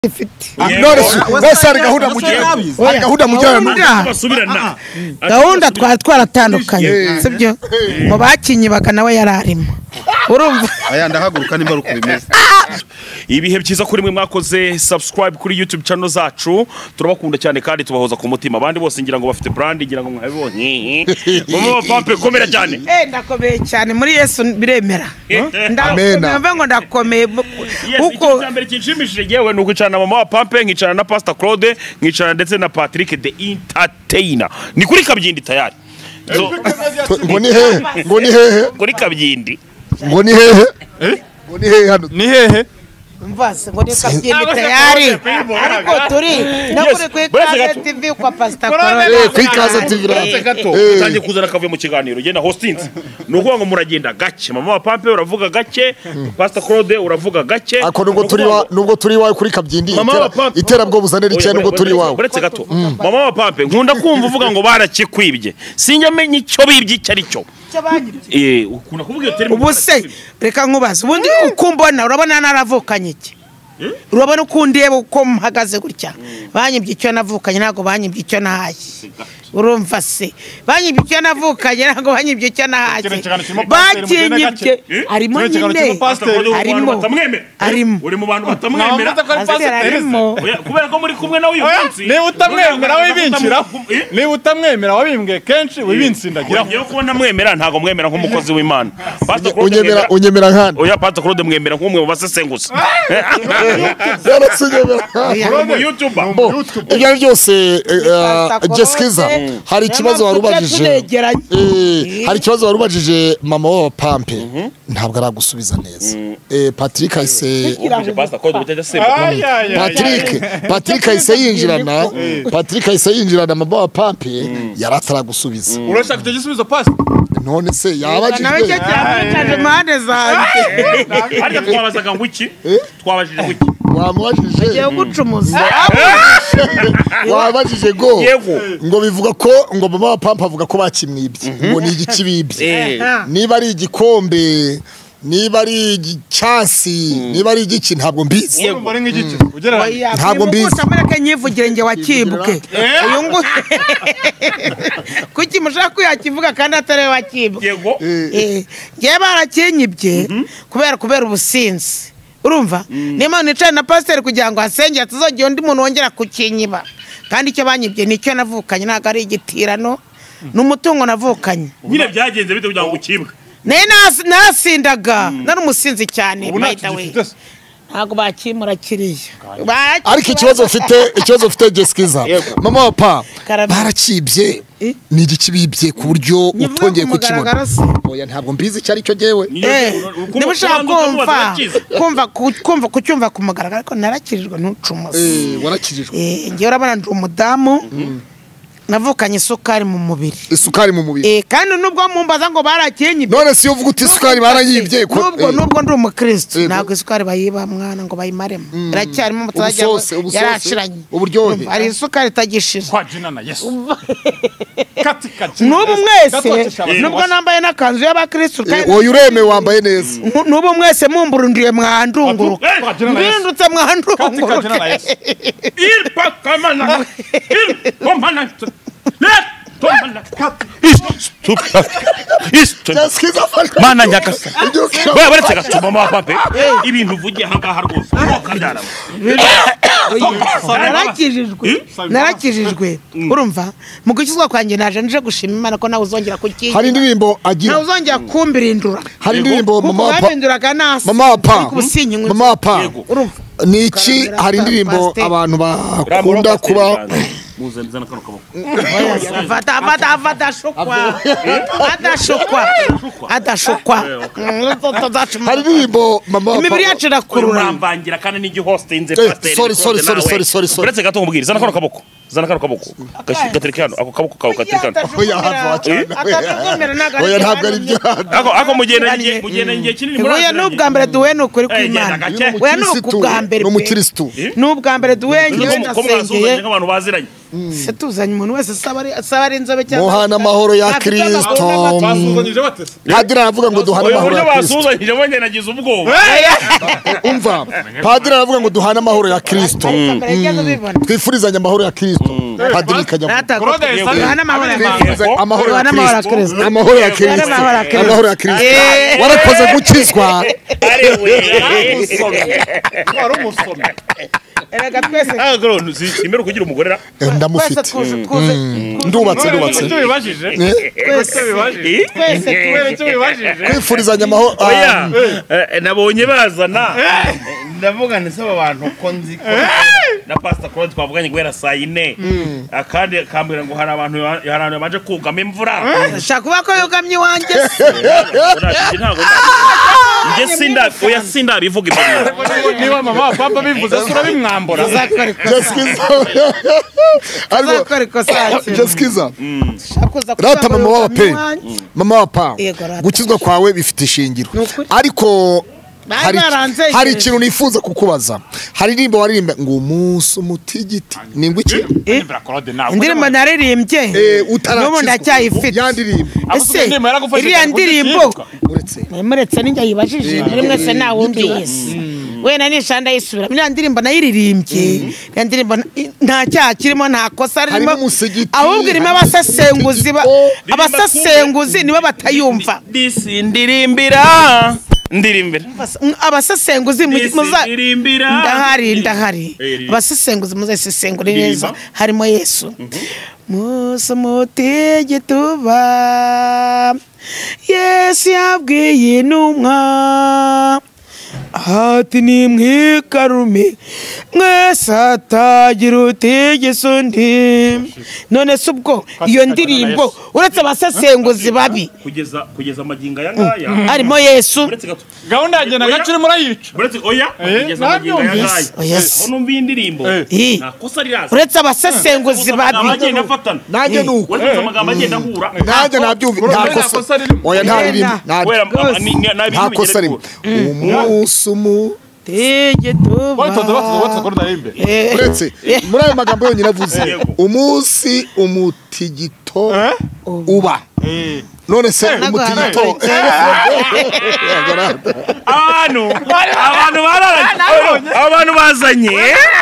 gahunda twaratandukanye sibyo mu bakinyi baka nawe yararimo urumva aya ndahaguruka nimba ruko bimeze ibihe byiza kuri mwe mwakoze subscribe kuri YouTube channel zacu turabakunda cyane kandi tubahoza ku mutima abandi bose ngira ngo bafite brand ngira ngo mwabibonye mama pampe komera cyane ndakomeye cyane muri Yesu biremera ndakomeye ngo ndakomeye uko cyambere kinshimishije yewe nuko icana mama pampe nkicana na Pastor Claude nkicana ndetse na Patrick the Entertainer ni kuri Kabyindi tayari ngo ni hehe kuri Kabyindi ngo ni hehe hano ni hehe mvase ngo ni Kabyindi tayari ariko turi no kuri Kaza TV kwa Pastor Claude kuri Kaza TV tangiye kuzana kavuye mu kiganiro genda hostings nuko ngo muragenda gake mama pampe uravuga gake Pastor Claude uravuga gake ako nubwo turi wawe kuri Kabyindi itera bwo buzanira cyane nubwo turi wawe buretse gato mama pampe nkunda kumva uvuga ngo barakikwibye sinjamenye icyo bibye cyari cyo ukunda kuvuga iyo terimo ubuse reka nkubaza ubundi ukumbona urabona naravukanye iki urabona ukundeba uko mpagaze gutya banyibye icyo navukanye ntago banyibye icyo nahaye urumva se banyibye icyo navukanye ntago banyibye icyo nahaye bakinyibye harimo nyine harimo uri mu bantu batamwemera kubera ko muri kumwe nawe uyu munsi niba utamwemera wibincira niba utamwemera wabimbwe kenshi wibinsindagira yo kubona mwemera ntago mwemera nk'umukozi w'Imana Pastor Claude unyemera nkana oya Pastor Claude mwemera nk'umwe mu basesenguza mu YouTuber ibyo byose Jeskiza hari ikibazo warubajije hari ikibazo warubajije mama wa Pampe ntabwo aragusubiza neza Patrick Ayse Patrick Ayse yinjirana mama wa Pampe yarataragusubiza urashaka icyo gisubizo Pastor none se yabajije nawe cyo cyane mande zanjye ariko twabazaga ngo iki twabajije ngo iki wamubajije yo gucumuza wabajije ngo bivuga ko ngo mama wa Pampa avuga ko bakimwibye ngo ni igikibibye niba ari igikombe niba ari igicasi niba ari igiki ntabwo mbizi ntabwo mbizi utamureke nyivugire nge wakibwe uyu ngo kuki mushaka kuyakivuga kandi atari wakibwe nge barakinyibye kubera ubusinzi urumva niyo nicane na pasiteri kugira ngo hasengere tuzogeye undi muntu wongera kukinyiba kandi icyo banyibye nicyo navukanye ntabwo ari igitirano n'umutungo navukanye nyine byagenze bite kugira ngo ukibwe nasindaga nari umusinzi cyane bayita we ntabwo bakimura kiriya ariko ikibazo ufite Jeskiza mama wa Pa barakibye ni igikibibye ku buryo utongeye kukibona oya ntabwo mbizi icyo ari cyo jewe niba ushaka kumva kucyumva ku mugaragaro ariko narakirijwe ntucumuze warakirijwe ngewe urabona ndi umudamu navukanye isukari mu mubiri kandi nubwo mumbaza ngo barakinyibye none si uvuga uti isukari barayibye nubwo ndi umukristo ntabwo isukari bayiba mwana ngo bayimaremo iracyarimo mutajya yarashiranye uburyohe ari isukari itagishira kwa jina na Yesu nubu mwese nubwo nambaye n'akanzu y'abakristo oya ureme wambaye neza nubu mwese mumburundiye mwandunguruka mbindutse mwandunguruka mana nyakasa wewe baretse gatuma mama Pampe ibintu vugiye hangaha rwose narakijijwe urumva mu gukizwa kwanjye naje nje gushima Imana ko nawe uzongera kukinya hari indirimbo agira nawe uzongera kumbirindura hari indirimbo mama Pa urumva niki hari indirimbo abantu bakunda kuba muzanizana kano kaboko adashukwa hari indirimbo mama imibiri yacu irakurura urambangira kandi n'igi hostinze pastor sorry uretse gato nkubwira zana kano kaboko zana kano kaboko gatereka hano ako kaboko kawe gatereka hano oya hava cyane oya ntabwo ari byo ako mugenda ngiye kinini muri oya n'ubwa mbere duhuye ni ukuri kw'Imana oya ni ubwa mbere n'umukristo n'ubwa mbere duhuye ngewe nasengeye nk'abantu baziranye se tuzanye umuntu wese saba ari inzobe cyangwa muhana amahoro ya Kristo basuzanyije bate se padiri aravuga ngo duhana amahoro ya Kristo basuzanyije bonye nagize ubwoba umva padiri aravuga ngo duhana amahoro ya Kristo twifurizanye amahoro ya Kristo padiri kajya duhana amahoro ya Kristo amahoro ya Kristo amahoro ya Kristo amahoro ya Kristo warakoze gukizwa wari umusomyi erega twese imbere kugira umugore ndamufite ndubatse tubibajije kwifurizanya amahoro oya nabonye bazana ndavuga nisaba abantu ko nzi ko na Pastor Claude twavuganye guhera saa 4 akandi akambwira ngo hari abantu baje kugama imvura shaka kuba ko yugamye wanjye ntago nje sinda bivuga ibyo niba mama papa bivuze sura bimwambura Jeskiza rata mama wa pa gukizwa kwawe bifite ishingiro ariko hari ikintu nifuza kukubaza hari indirimbo waririmba ngo umunsi umutigiti ningwa iki indirimbo naririmbye n'ubu ndacyayifite ese iriya ndirimbo muretse ninjye yibajije muri mwese nta wundi wese wena nishanda yisubira iriya ndirimbo nayiririmbye iriya ndirimbo nta cyaha kirimo nta kosa ririmo ahubwo irimo abasasenguzi nibo batayumva ndirimbira abasesenguzi ndahari abasesenguzi muzasesengura neza harimo Yesu musa mutigiti uba Yesu yabwiye intumwa ati nimwikarume mwese atagira utigisa undi none se ubwo iyo ndirimbo uretse abasesenguzi babi kugeza amagingo aya ngaya harimo Yesu gahunda yagenda gaciro murayica uretse oya kugeza amagingo aya ngaya numva indirimbo nakosa riraza uretse abasesenguzi babi abagenda afatana nanjye nuko uretse amagambo agenda ahura nanjye nabyumva ntakosa oya nta kosa ririmo umunsi umutigiti uretse muri ayo magambo yonyine avuze umunsi umutigito uba none se umutigito abantu bazanye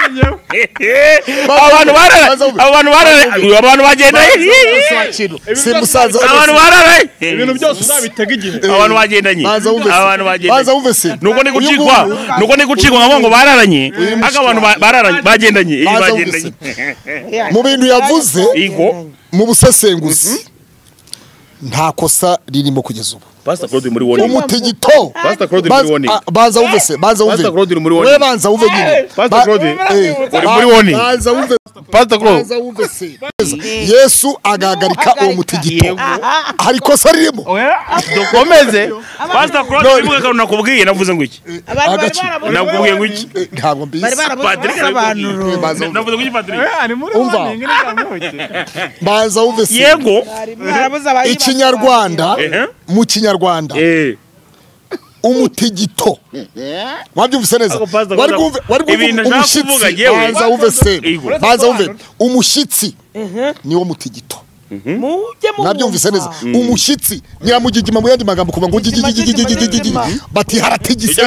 abantu bagenda si musaza abantu bararaye ibintu byose uzabitega igihe abantu bagendanye abantu baza wumve se nuko ni gucikwa ngo bararanye aka abantu bagendanye mu bintu yavuze mu busesenguzi nta kosa ririmo kugeza ubu Pastor Claude muri woni umutigito Pastor Claude muri woni baza wumve se Pastor Claude muri woni we banza wumve nyine Pastor Claude muri woni baza wumve Pastor Claude baza wumve se Yesu agahagarika uwo mutigito hari kosa ririmo dukomeze Pastor Claude nibuka kantu nakubwiye navuze ngo iki nakubwiye ngo iki ntabwo mbizi Patrick navuze ngo iki Patrick umva baza wumve se yego ikinyarwanda mu kinyarwanda umutigito wabyumvise neza wari umushyitsi baza wumve umushyitsi niwo mutigito nabyumvise neza umushyitsi nyiramugigima mu yandi magambo kuva ngo bati haratigise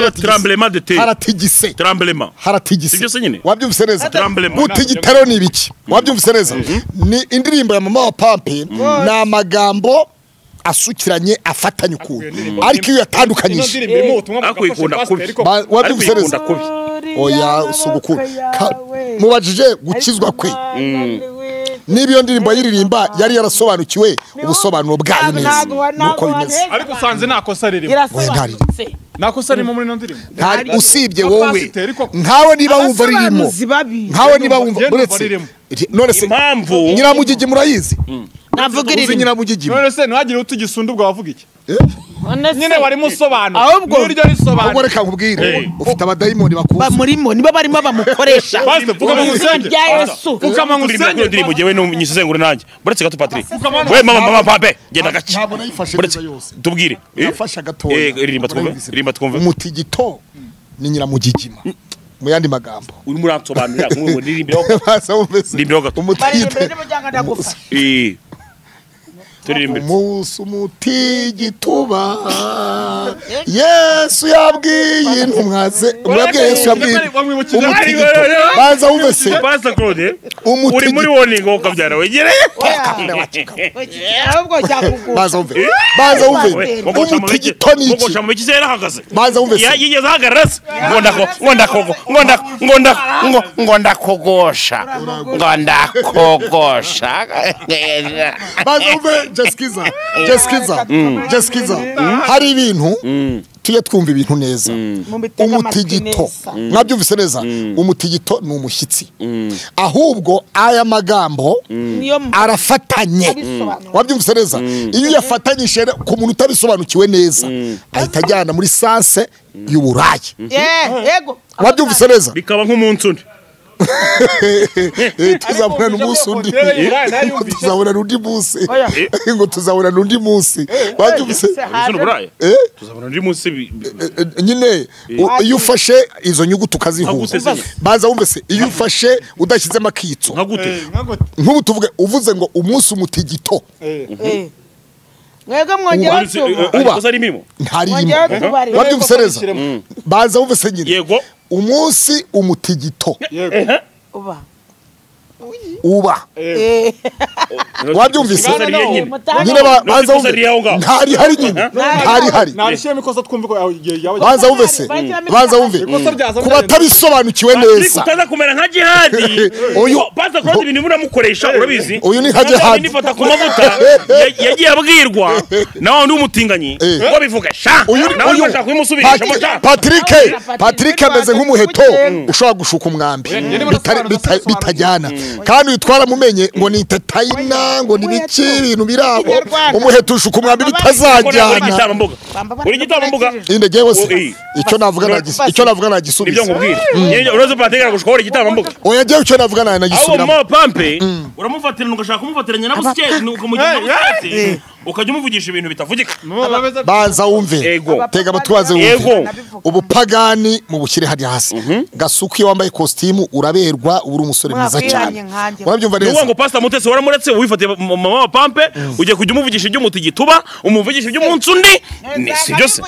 wabyumvise neza mutigitero ni ibiki wabyumvise neza ni indirimbo ya mama wa Pampe ni amagambo asukiranye afatanye ukuntu ariko iyo yatandukanyije wabyumvise neza oya usugukuru mubajije gukizwa kwe niba iyo ndirimbo yiririmba yari yarasobanukiwe ubusobanuro bwayo neza nuko bimeze ariko usanze nta kosa ririmo nta kosa ririmo muri ino ndirimbo usibye wowe nkawe niba wumva ririmo nkawe niba wumva uretse none se impamvu nyiramugigi murayizi navuga iri nyiramugigi none se ntihagire utugisunda ubwo wavuga iki nyine wari musobanura ahubwo n'iryo risobanura ahubwo reka nkubwire ufite abadayimoni bakuza bamurimo nibo barimo bamukoresha Pastor, vuga mu musenge. bya Yesu ukama mu ndirimbo ndirimbo jewe nyisesengure nanjye buretse gato Patrick we mama pape genda gace ntabwo nayifashe neza yose tubwire nafasha gatoya ririmba twumve umutigito ni nyiramugigima mu yandi magambo uri muransobanurira kumwe ngo ndirimbiro basa umvese Ndirimbo gato. umutigito turirimbire umutigituba Yesu yabwiye intumwa ze mwabwiye Yesu yabwiye umutigito baza umvese Pastor Claude uri muri warning wo kabyara wegereye ahubwo cyakugura baza umve umutigito ni iki ngosha mu biki yarahagaze baza umvese yigeze ahagarara ngondakogosha baza umve Jessica hari ibintu tujye twumva ibintu neza umutigito mwabyumvise neza umutigito ni umushyitsi ahubwo aya magambo arafatanye wabyumvise neza iyo yafatanyije ku muntu utabisobanukiwe neza ahita ajyana muri sanse y'uburayi yego wabyumvise neza bikaba nk'umunsi undi tuzabona n'umunsi undi tuzabona n'undi munsi ngo tuzabona n'undi munsi wabyumvise tuzabona n'undi munsi nyine iyo ufashe izo nyuguti ukazihuza baza wumvise iyo ufashe udashyizemo akitso nk'ubu tuvuge uvuze ngo umunsi umutigito mwebwe mwongera uba ntarimo wabyumvise neza baza wumvise nyine umunsi umutigito uba wabyumvise nyine baza ntari hari nyine ntari hari baza wumve kuba tabisobanukiwe neza utaza kumera nka jihadi Pastor Claude ibintu muramukoresha urabizi uyu ni nka jihadi nifata ku mavuta yagiye abwirwa na wundi w'umutinganyi ngo bivuga sha nawe bashaka kubimusubirisha mo sha Patrick ameze nk'umuheto ushobora gushuka umwambi bitajyana kandi utwara mumenye ngo ni tatayina ngo ni biki ibintu birabo umuheto ushuka umwambi bitazajyana uri gitambambuga indege wose icyo navuga nagisubiza ibyo nkubwira uroze Patrick gushora igitambambuga oya je icyo navuga nagisubiramo aho mo pampe uramufatirana ugashaka kumufatiranya na busiketi ukamugira busiketi ukajya umuvugisha ibintu bitavugika baza wumve tega amatwaze wumve ubupagani mu bushyire hadi hasi gasuki wambaye costume uraberwa uri umusore mwiza cyane urabyumva neza ngo Pastor Mutesi waramuretse wifatiye mama wa pampe ugiye kujya umuvugisha iby'umutigituba umuvugisha iby'umunsi undi si byose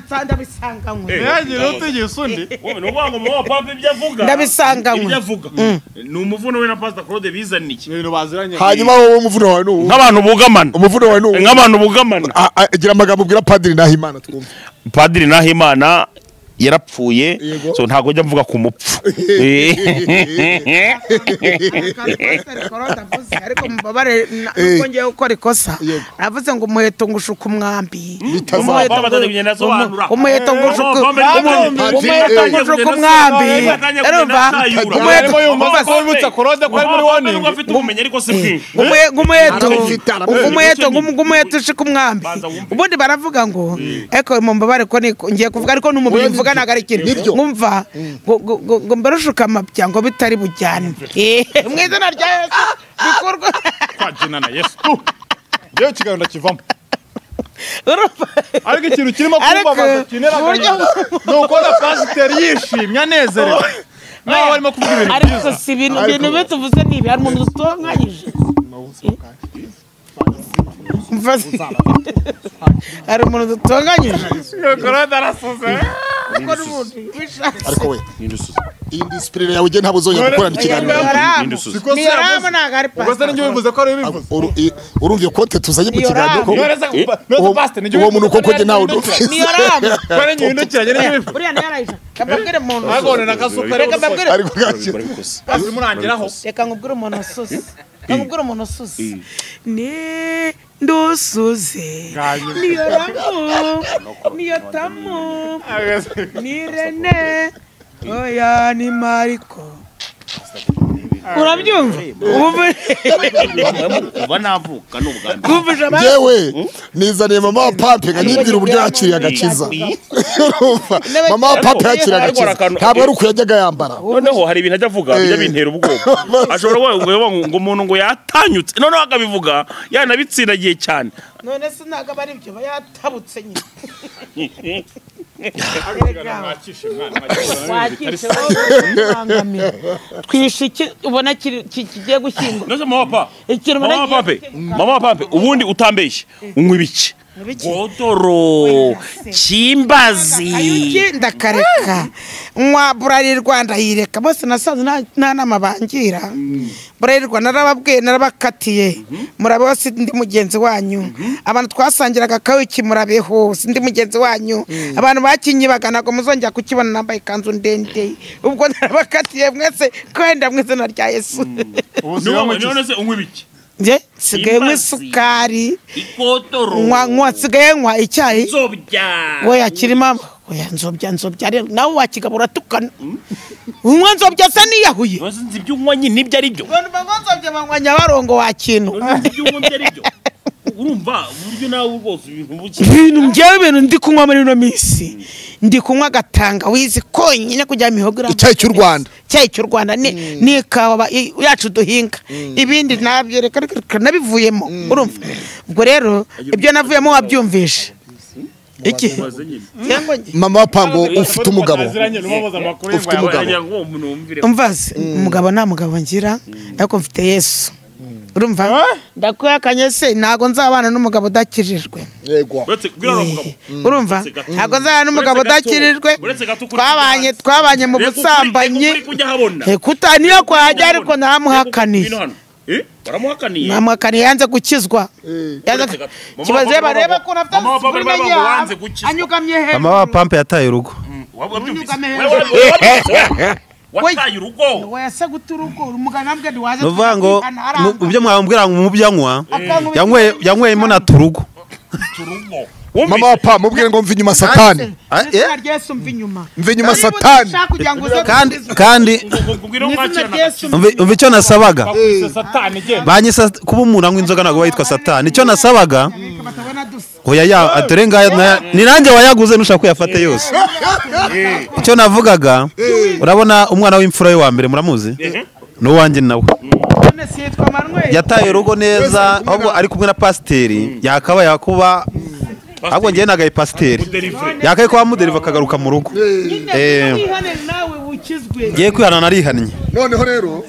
ni umuvuno we na Pastor Claude bizaniye hanyuma wowe umuvuno wawe n'uwo nk'abantu bugamana umuvuno wawe n'uwo nk'abantu bugamana agira amagambo ubwira Padiri Nahimana twumva Padiri Nahimana yarapfuye so ntago njya mvuga ku mupfu ariko mubabare nuko ngiye gukora ikosa navuze ngo umuheto ngushuka umwambi umuheto ngushuka umwambi urumva umuheto ushika umwambi ubundi baravuga ngo eko mubabare ko ngiye kuvuga ariko n'umubiri mvuga nagarikintu ngumva ngo mbarushuka amabya ngo bitari bujyane mu izina rya Yesu bikorwa kwajina na Yesu ngiye kiganda kivamo ariko ikintu kirimo kumbabaza kinera nuko na pastor yishimye anezerewe nawe barimo kuvuga ibintu ariko si ibintu bituvuze nibi hari umuntu utonganyije hari umuntu dutonganyije korada arasuze ariko we iyi disipurine yawe ntabwo uzongera gukorana ikiganiro ubwo se bivuze ko ari bivuze urumva iyo kote tuzanye mu kiganiro uwo muntu koko njye ntawe udufise niyo rama bare nyindukiranye n'ibyo bivuze buriya narayisha kababwire umuntu agone nakasuka reka mbabwire ariko gakira ari murangiraho reka ngubwire umuntu usuze ngubwire umuntu usuze ni ndusuze niyo ramu niyo tamu ni Rene oya ni Mariko urabyumva kuva navuka n'ubwa yewe nizaniye mama wa Pampe nkanyibwira uburyo yakiriye agakiza mama wa Pampe yakiriye agakiza ntabwo ari uko yajyaga yambara noneho hari ibintu ajya avuga bijya bintera ubwoba ashobora ngo umuntu ngo yatanyutse noneho akabivuga yanabitsindagiye cyane none se ntabwo bari byo bayatabutse nyine twishe ubona kigiye gushyingwa nose mama wa Pampe ubundi utambeshye unywa ibiki godoro kimbazi ndakareka nywa Burali Rwanda yireka bose nasanze nta nama bangira Burali Rwanda narababwiye narabakatiye murabe wose ndi mugenzi wanyu abantu twasangiraga kawiki murabeho ndi mugenzi wanyu abantu bakinyibaga ntago muzongera kukibona nambaye ikanzu ndende ubwo narabakatiye mwese kwenda mwese na rya Yesu none se unywa ibiki nje sigaye nk'isukari ikotoro nywa sigaye nywa icyayi nzobya we yakiri mama oya nzobya rero nawe wakigabura tukana unywa nzobya se niyahuye nzi ibyo unywa nyine nibyo ari byo nzobya banywa Nyabarongo wa kintu ibyo unywa byo ari byo urumva uburyo nawe rwose ibintu njyewe ibintu ndi kunywa muri ino minsi ndi kunywa gatanga wizi konyine kujya mihogo icyayi cy'u Rwanda ni kawa yacu duhinga ibindi nabyereka nabivuyemo urumva ubwo rero ibyo navuyemo wabyumvishe iki mama wa Pampe ufite umugabo umvaze umugabo nta mugabo ngira ariko mfite Yesu urumva ndakuyakanye se ntago nzabana n'umugabo udakirijwe yego urumva ntago nzabana n'umugabo udakirijwe twabanye mu busambanyi kutaniyo kwajya ariko ntamuhakaniye namuhakaniye yanze gukizwa kibazo bareba ko anyugamye he mama wa Pampe yataye urugo wataye urugo wese guturugo umugana mbwe waje nuvuga ngo ibyo mwambwira ngo umubyanywa yanyweyemo na turugo mama wa Pampe mubwire ngo mva inyuma satani mva inyuma satani kandi umva icyo nasabaga banyisa kuba umuntu anywa inzoga ntabwo bayitwa satani icyo nasabaga oya atore ngaya ni nanjye wayaguze nushaka kuyafata yose icyo navugaga urabona umwana w'imfura we wa mbere muramuzi n'uwanjye nawe yataye urugo neza ahubwo ari kumwe na pasiteri yakaba yakuba ahubwo ngiye nagaye pasiteri yakaye kuba muderiva akagaruka mu rugo ngiye kwihana narihannye noneho rero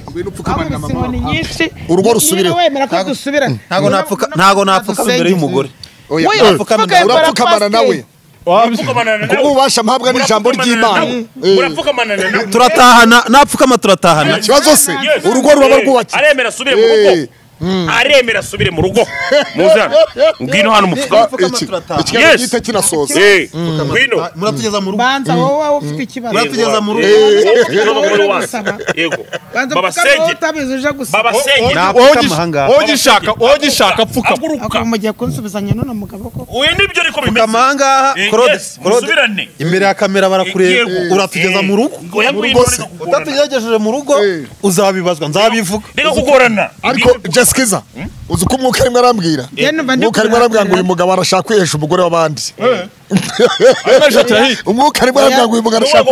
urugo rusubireho ntago napfuka imbere y'umugore urapfukamana nawe ububasha mpabwa n'ijambo ry'Imana turatahana napfukama turatahana ikibazo se urugo ruba rwubakiye aremera asubire mu rugo aremera asubire mu rugo muzana ngwino hano umufuka ikiganiro gihita kinasoza ngwino muratugeza mu rugo banza wowe ufite ikibazo muratugeza mu rugo yego baba senge wowe gishaka pfuka mugiye kunsubizanya none mugabo ko uye nibyo ariko bimeze amangaha Claude imbere ya kamera barakureba uratugeza mu rugo utatugejeje mu rugo uzabibazwa nzabivuga reka kugorana ariko Jessica uzi ko umwuka arimo arambwira umwuka arimo arambwira ngo uyu mugabo arashaka kwihesha umugore w'abandi umwuka arimo arambwira ngo uyu mugabo arashaka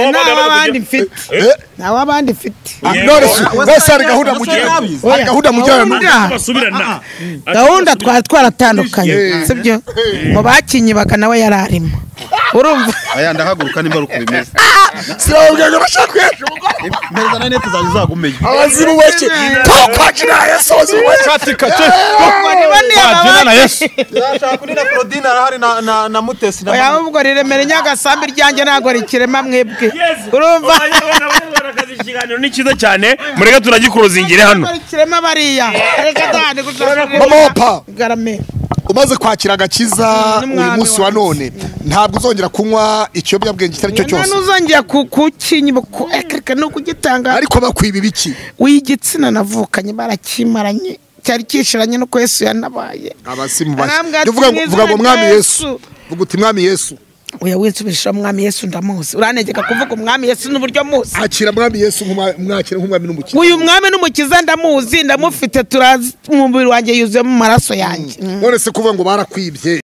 nawe abandi mfite wese ari gahunda mugirana gahunda twari twaratandukanye sibyo mu bakinyibaga nawe yari arimo urumva aya ndahaguruka nimba ruko bimeze sinababwira ngo arashaka kwihesha umugore meza na nete zagumenye abazimu bake kwakira Yesu abazimu bake kwakira na Yesu yashaka kuri na Claudine arahari na Mutesi na oya ubwo riremere nyagasambi ryanjye ntago rikirema mwebwe urumva ikiganiro ni cyiza cyane mureka turagikuruzingira hano rikirema bariya reka dane mama wapa garame umaze kwakira agakiza uyu munsi wa none ntabwo uzongera kunywa ikiyobyabwenge icyo ari cyo cyose ntuzongera kukinyiba no kugitanga ariko bakwiba ibiki w'igitsina navukanye barakimaranye cyari kishiranye no Yesu yanabaye abasimu bashya vuga ngo mwami Yesu vuga uti mwami Yesu oya winsubirisha umwami Yesu ndamuzi uranegeka kuvuga umwami Yesu n'uburyo muzi akira mwami Yesu mwakira nk'umwami n'umukiza uyu mwami n'umukiza ndamuzi ndamufite turazi mu mubiri wanjye yuzuye mu maraso yanjye none se kuvuga ngo barakwibye